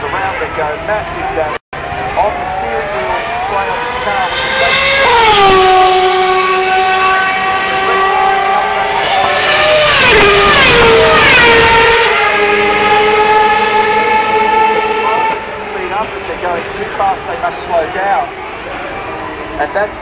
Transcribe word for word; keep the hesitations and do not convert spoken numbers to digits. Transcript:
wheels around that go, massive damage on the steering wheel display on the car. Speed up, if they're going too fast they must slow down, and that's